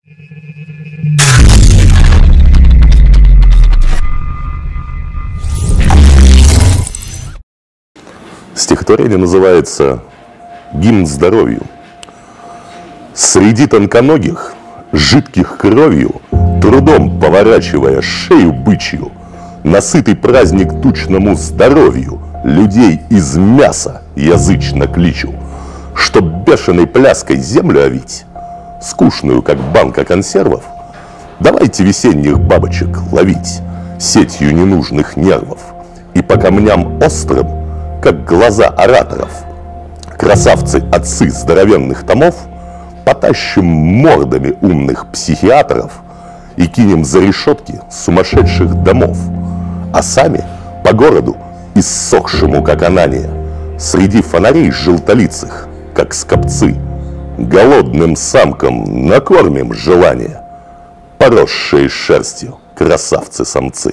Стихотворение называется «Гимн здоровью». Среди тонконогих, жидких кровью, трудом поворачивая шею бычью, на сытый праздник тучному здоровью людей из мяса язычно кличу, чтоб бешеной пляской землю овить, скучную, как банка консервов, давайте весенних бабочек ловить сетью ненужных нервов и по камням острым, как глаза ораторов, красавцы-отцы здоровенных томов, потащим мордами умных психиатров и кинем за решетки сумасшедших домов, а сами по городу, иссохшему, как анания, среди фонарей желтолицых, как скопцы, голодным самкам накормим желание, поросшие шерстью красавцы-самцы.